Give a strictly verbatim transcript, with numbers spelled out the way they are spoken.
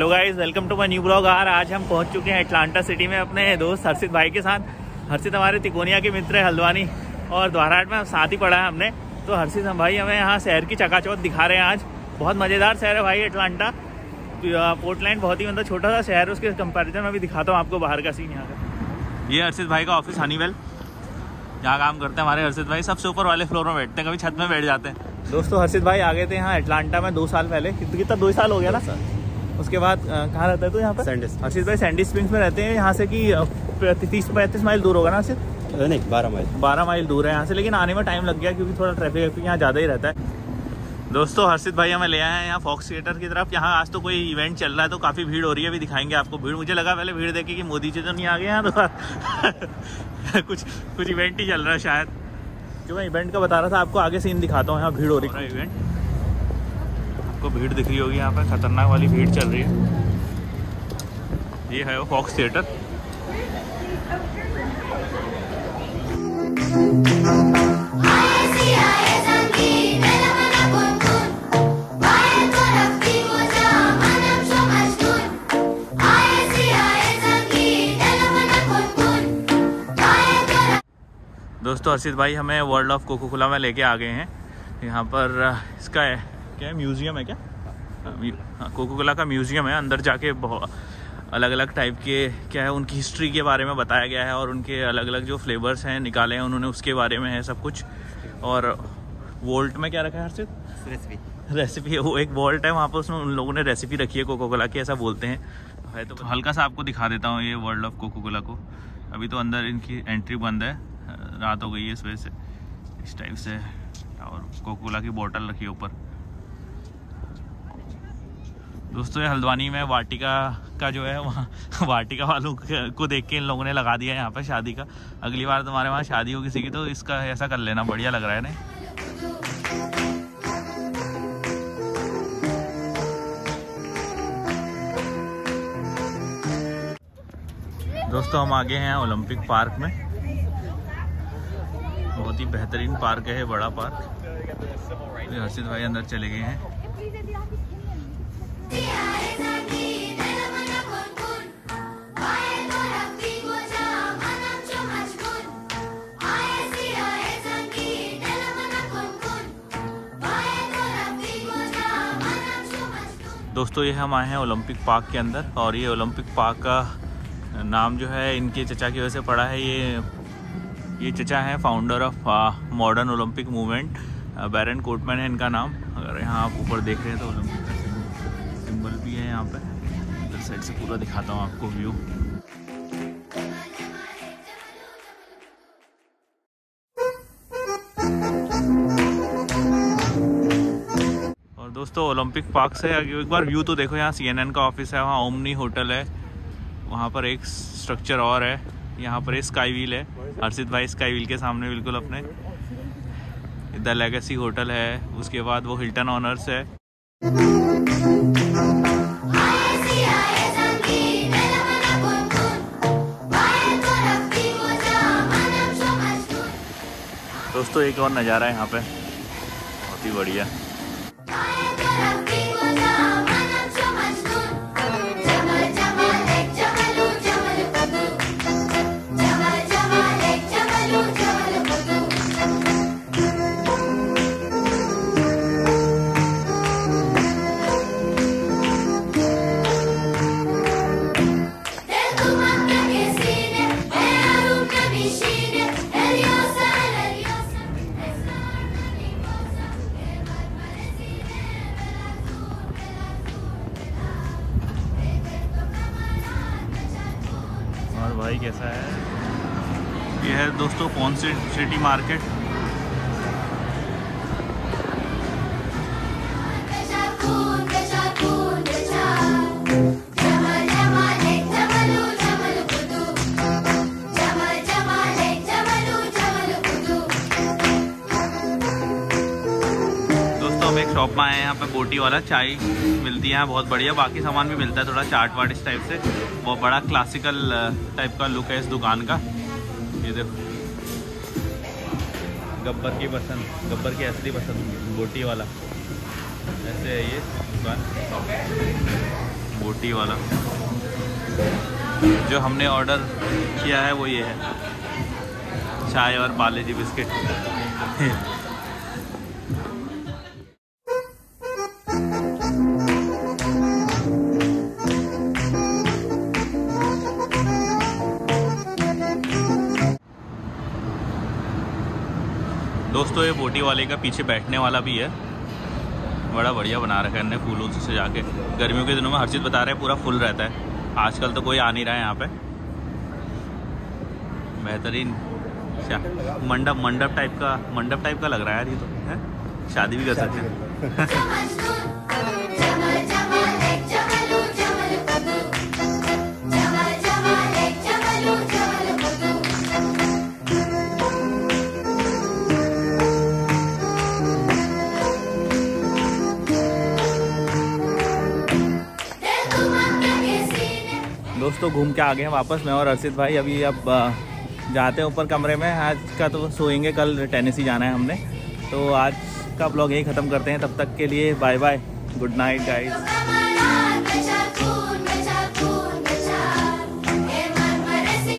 Hello guys, welcome to my new blog. आर आज हम पहुंच चुके हैं अटलांटा सिटी में अपने दोस्त हर्षित भाई के साथ। हर्षित हमारे तिकोनिया के मित्र है, हल्द्वानी और द्वाराहाट में साथ ही पढ़ा है हमने। तो हर्षित हम भाई हमें यहाँ शहर की चकाचौंध दिखा रहे हैं। आज बहुत मज़ेदार शहर है भाई अटलांटा। पोर्टलैंड बहुत ही मतलब छोटा सा शहर है, उसके कंपेरिजन में भी दिखाता हूँ आपको बाहर का सीन यहाँ का। ये हर्षित भाई का ऑफिस हनीवेल, जहाँ काम करते हैं हमारे हर्षित भाई। सबसे ऊपर वाले फ्लोर में बैठते हैं, कभी छत में बैठ जाते हैं। दोस्तों हर्षित भाई आ गए थे यहाँ अटलांटा में दो साल पहले। कितना दो साल हो गया ना सर। उसके बाद कहाँ रहता है तो यहाँ पर हर्षित भाई सैंडी स्प्रिंग्स में रहते हैं। यहाँ से कि तीस पैंतीस माइल दूर होगा ना हर्षित? नहीं, बारह माइल बारह माइल दूर है यहाँ से, लेकिन आने में टाइम लग गया क्योंकि थोड़ा ट्रैफिक यहाँ ज़्यादा ही रहता है। दोस्तों हर्षित भाई हमें ले आए हैं यहाँ फॉक्स थिएटर की तरफ। यहाँ आज तो कोई इवेंट चल रहा है तो काफ़ी भीड़ हो रही है, अभी दिखाएंगे आपको भीड़। मुझे लगा पहले भीड़ देखे कि मोदी जी तो नहीं आ गए यहाँ तो कुछ कुछ इवेंट ही चल रहा है शायद। जो मैं इवेंट का बता रहा था आपको, आगे सीन दिखाता हूँ। यहाँ भीड़ हो रही है, इवेंट आपको भीड़ दिख रही होगी यहाँ पर, खतरनाक वाली भीड़ चल रही है। ये है वो फॉक्स थिएटर। दोस्तों हर्षित भाई हमें वर्ल्ड ऑफ कोको कोला में लेके आ गए हैं। यहाँ पर इसका है क्या है, म्यूज़ियम है क्या? हाँ, कोको कोला का म्यूज़ियम है। अंदर जाके बहुत अलग अलग टाइप के क्या है उनकी हिस्ट्री के बारे में बताया गया है, और उनके अलग अलग जो फ्लेवर्स हैं निकाले हैं उन्होंने, उसके बारे में है सब कुछ। और वोल्ट में क्या रखा है हर्षित? रेसिपी रेसिपी वो एक वोल्ट है वहाँ पर, उसमें उन लोगों ने रेसिपी रखी है कोको कोला की, ऐसा बोलते हैं। है तो हल्का सा आपको दिखा देता हूँ ये वर्ल्ड ऑफ कोको कोला को। अभी तो अंदर इनकी एंट्री बंद है, रात हो गई है इस वजह से। इस टाइप से और कोको कोला की बोतल रखी है ऊपर। दोस्तों ये हल्द्वानी में वाटिका का जो है वहाँ वाटिका वालों को देख के इन लोगों ने लगा दिया है यहाँ पे शादी का। अगली बार तुम्हारे वहाँ शादी हो किसी की तो इसका ऐसा कर लेना, बढ़िया लग रहा है ना। दोस्तों हम आगे हैं ओलंपिक पार्क में। बहुत ही बेहतरीन पार्क है, बड़ा पार्क। हर्षित भाई अंदर चले गए हैं। दोस्तों ये हम आए हैं ओलंपिक पार्क के अंदर, और ये ओलंपिक पार्क का नाम जो है इनके चचा की वजह से पड़ा है। ये ये चचा है founder of modern Olympic movement, baron कोटमैन है इनका नाम। अगर यहाँ आप ऊपर देख रहे हैं तो ओलंपिक का सिंबल भी है यहाँ पे। इधर साइड से पूरा दिखाता हूँ आपको व्यू। और दोस्तों ओलंपिक पार्क से एक बार व्यू तो देखो। यहाँ सी एन एन का ऑफिस है, वहाँ ओमनी होटल है, वहाँ पर एक स्ट्रक्चर और है। यहाँ पर एक स्काई व्हील है, हर्षित भाई स्काई व्हील के सामने बिल्कुल अपने। द लेगेसी होटल है, उसके बाद वो हिल्टन ऑनर्स है। दोस्तों एक और नज़ारा है यहाँ पे, बहुत ही बढ़िया। भाई कैसा है? ये है दोस्तों पॉन्ड सिटी मार्केट। दोस्तों हम एक शॉप में आए हैं, यहाँ पे बोटी वाला चाय मिलती है बहुत बढ़िया। बाकी सामान भी मिलता है, थोड़ा चाट वाट इस टाइप से। वो बड़ा क्लासिकल टाइप का लुक है इस दुकान का। ये देखो गब्बर की पसंद, गब्बर की असली पसंद बोटी वाला, ऐसे है ये दुकान। बोटी वाला जो हमने ऑर्डर किया है वो ये है, चाय और पार्ले जी बिस्किट। दोस्तों ये बोटी वाले का पीछे बैठने वाला भी है, बड़ा बढ़िया बना रखा है इन्होंने फूलों से सजा के। गर्मियों के दिनों में हर्षित बता रहे हैं पूरा फुल रहता है, आजकल तो कोई आ नहीं रहा है यहाँ पे। बेहतरीन मंडप मंडप टाइप का मंडप टाइप का लग रहा है यार ये तो है? शादी भी कर सकते हैं। दोस्तों घूम के आ गए हैं वापस, मैं और हर्षित भाई। अभी अब जाते हैं ऊपर कमरे में, आज का तो सोएंगे, कल टेनेसी जाना है हमने। तो आज का ब्लॉग यही ख़त्म करते हैं, तब तक के लिए bye bye, good night guys.